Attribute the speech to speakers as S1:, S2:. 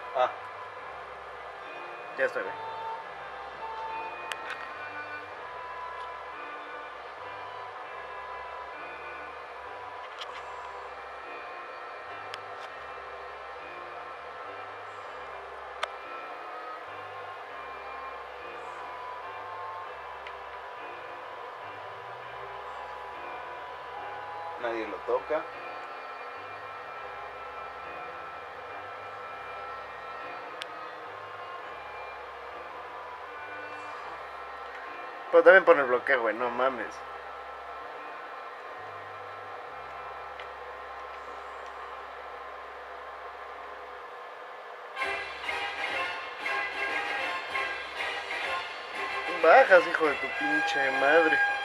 S1: Ah,
S2: Ya estoy, güey.
S1: nadie lo toca.
S2: Pero también pone el bloqueo, güey, no mames. Bajas, hijo de tu pinche madre.